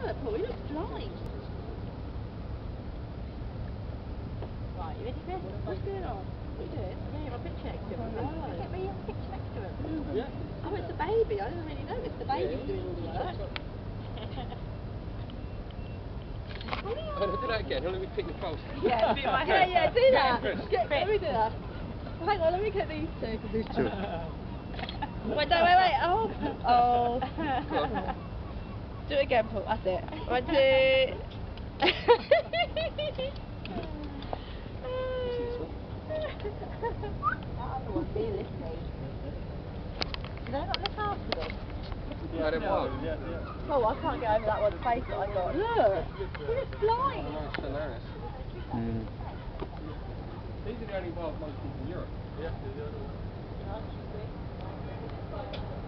look, Paul, he looks blind. Right, you ready, Chris? What's going on? What are you doing? I'm getting my picture next to him. Oh. Get me a picture next to him. Yeah. Oh, it's a baby. I didn't really know it's the baby doing all the work. Oh, do that again. Let me pick your pulse. Yeah, do my hair. Yeah, do that. Let me do that. Hang on, let me get these two. These two. Wait, no, wait. Oh. Oh. Do it again, Paul. That's it. 1, 2. Did I not look after them? Yeah, they was. Oh, I can't get over that one face that I got. Look! He looks blind! Nice and nice. These are the only wild monkeys in Europe. Yeah,